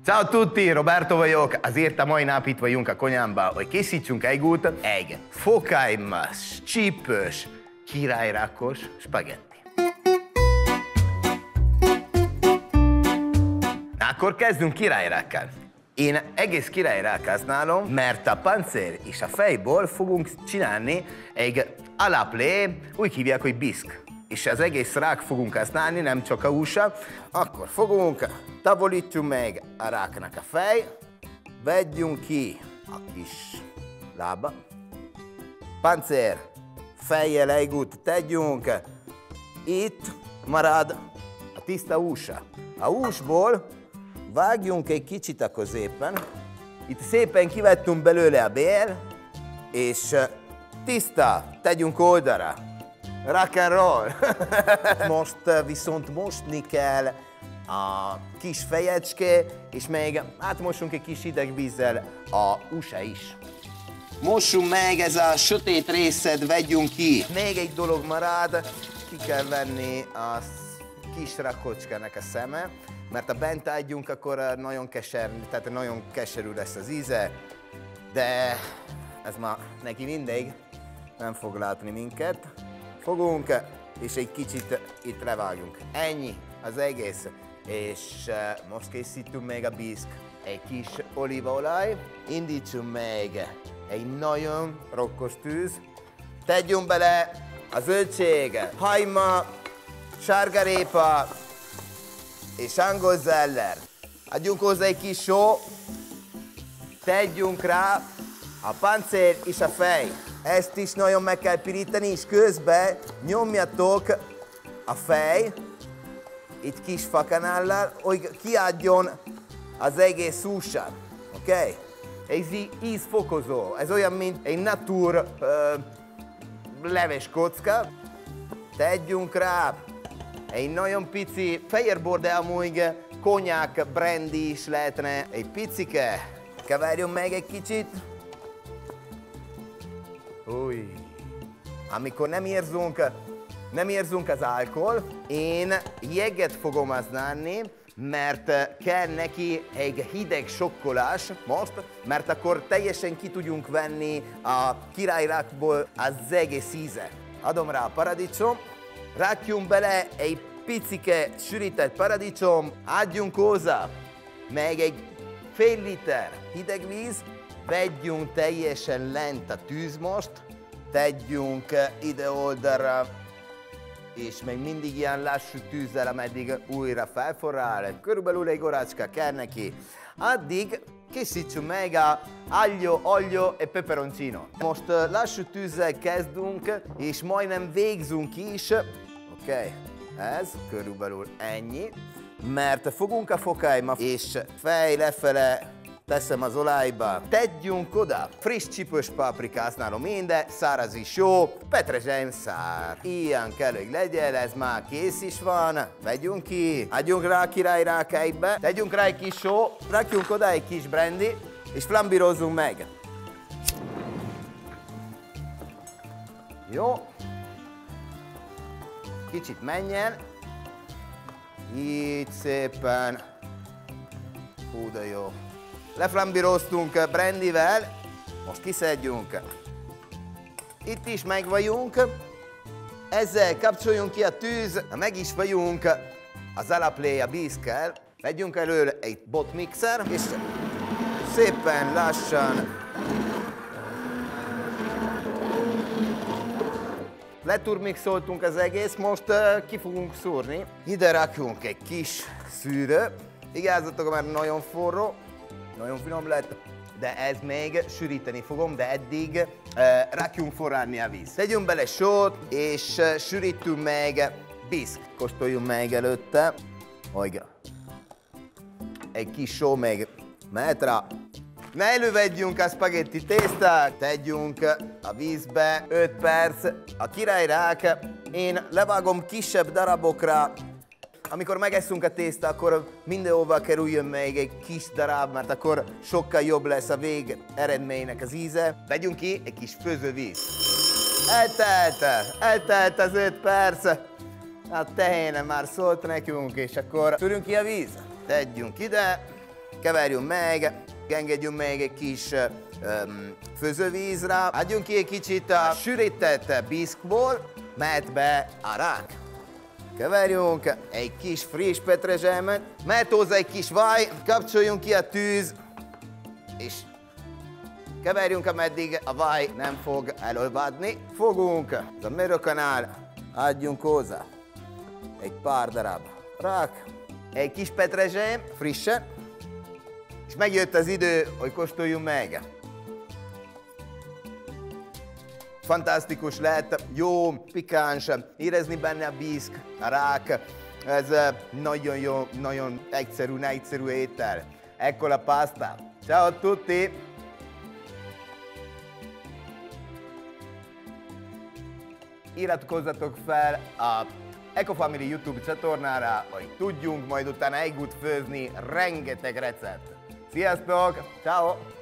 Ciao a tutti, Roberto vagyok. Azért a mai nap itt vagyunk a konyhámba, hogy készítsünk egy fokhajmas, csípős, királyrákos spagetti. Akkor kezdünk királyrákkal. Én egész királyrák használom, mert a pancér és a fejból fogunk csinálni egy alaplé, úgy hívják, hogy biszk. És az egész rák fogunk használni, nem csak a húsa. Akkor fogunk, tavolítsunk meg a ráknak a fej, vegyünk ki a kis lába, pancér, fejjel együtt tegyünk, itt marad a tiszta húsa. A húsból vágjunk egy kicsit a középen, itt szépen kivettünk belőle a bél, és tiszta, tegyünk oldalra. Rock and roll! Most viszont mosni kell a kis fejecske, és még átmosunk egy kis hideg vízzel a húsa is. Mossunk meg, ez a sötét részet vegyünk ki. Még egy dolog marad, ki kell venni a kis rakocskának a szeme, mert ha bent adjunk, akkor nagyon keserű lesz az íze, de ez ma neki mindegy, nem fog látni minket. Fogunk, és egy kicsit itt levágjunk. Ennyi az egész. És most készítünk még a biszk. Egy kis olívaolaj, indítsunk meg egy nagyon rokkos tűz. Tegyünk bele a zöldség, hajma, sárgarépa és angol zeller. Adjunk hozzá egy kis só, tegyünk rá a pancér és a fej. Ezt is nagyon meg kell pirítani, és közben nyomjatok a fej, itt kis fakanállal, hogy kiadjon az egész húsa. Oké? Ez ízfokozó, ez olyan, mint egy natur leves kocka. Tegyünk rá egy nagyon pici fehérbor, de amúgy konyák, brandy is lehetne egy picike. Keverjünk meg egy kicsit. Új. Amikor nem érzünk az alkohol, én jeget fogom használni, mert kell neki egy hideg sokkolás most, mert akkor teljesen ki tudjunk venni a királyrákból az egész íze. Adom rá a paradicsom, rakjunk bele egy picike sűrített paradicsom, adjunk hozzá meg egy fél liter hideg víz, vegyünk teljesen lent a tűz most, tegyünk ide oldalra, és még mindig ilyen lassú tűzzel, ameddig újra felforrál, körülbelül egy órácska kell neki. Addig készítsünk meg a aglio e peperoncino. Most lassú tűzzel kezdünk, és majdnem végzünk is. Oké, ez körülbelül ennyi. Mert fogunk a fokhajma, és fej lefele teszem az olajba. Tegyünk oda friss csípős paprika, használom én, de száraz is jó, petrezselyem szár. Ilyen kell, hogy legyen, ez már kész is van. Vegyünk ki, adjunk rá a királyrákáiba, tegyünk rá egy kis só, rakjunk oda egy kis brandy, és flambírozzunk meg. Jó. Kicsit menjen. Így szépen. Hú, de jó. Leflambíroztunk brandyvel, most kiszedjünk. Itt is meg vagyunk. Ezzel kapcsoljunk ki a tűz, meg is vagyunk az alaplé a bízkel. Vegyünk elő egy botmixer, és szépen lassan leturmixoltunk az egész, most ki fogunk szúrni. Ide rakjunk egy kis szűrő. Igazzatok, mert nagyon forró, nagyon finom lett, de ez még sűríteni fogom, de eddig rakjunk forrálni a víz. Tegyünk bele sót, és sűrítünk meg biszk. Kóstoljunk meg előtte. Olyga. Egy kis só még mehet rá. Ne elővegyünk a spagetti tésztát, tegyünk a vízbe 5 perc. A királyrák én levágom kisebb darabokra. Amikor megesszünk a tésztát, akkor mindenhova kerüljön még egy kis darab, mert akkor sokkal jobb lesz a vég eredménynek az íze. Vegyünk ki egy kis főzővíz. Eltelt az 5 perc. A tehéne már szólt nekünk, és akkor szűrünk ki a víz. Tegyünk ide. keverjünk meg, engedjünk meg egy kis főzővízre, adjunk ki egy kicsit a sűrített biszkból, mehet be a rák. Keverjünk egy kis friss petrezselmet, mehet hozzá egy kis vaj, kapcsoljunk ki a tűz, és keverjünk, ameddig a vaj nem fog elolvadni. Fogunk ez a mérőkanál, adjunk hozzá egy pár darab rák, egy kis petrezsely, frissen, és megjött az idő, hogy kóstoljunk meg. Fantasztikus lehet, jó, pikáns, érezni benne a biszk, a rák. Ez nagyon jó, nagyon egyszerű étel. Ecco la pasta. Ciao a tutti! Iratkozzatok fel a Ecofamily YouTube csatornára, hogy tudjunk majd utána együtt főzni rengeteg recept. Sziasztok! Ciao!